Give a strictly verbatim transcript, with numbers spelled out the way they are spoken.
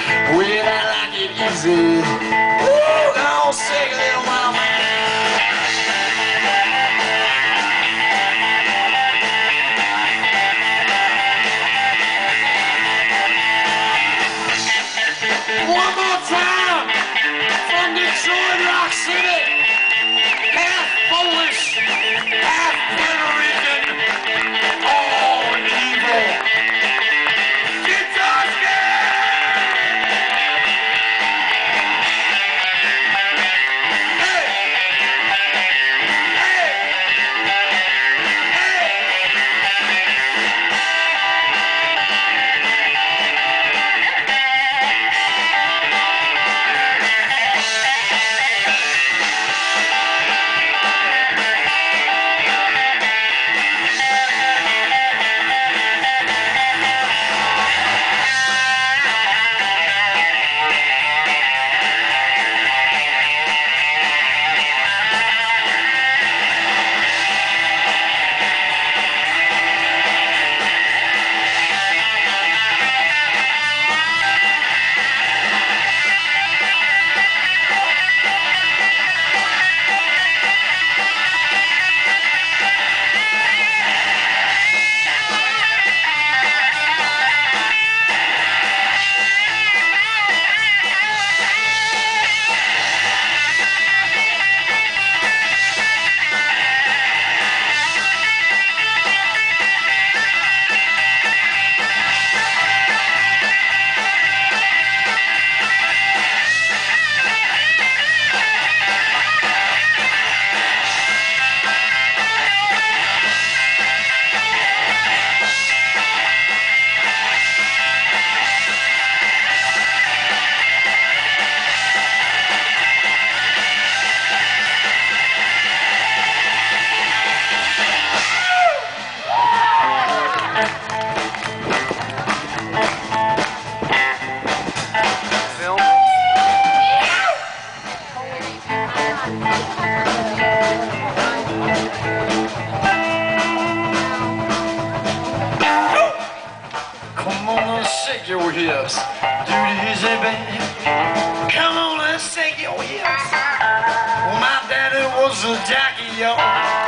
Well, I like it easy. Ooh, go on, sing a little while, man. One more time from Detroit Rock City. Half Polish, half Puerto Rican, all evil. Get Starski! Hey! Hey! Come on and shake your hips, do the easy, baby. Come on and shake your hips. Well, my daddy was a jockey, y'all.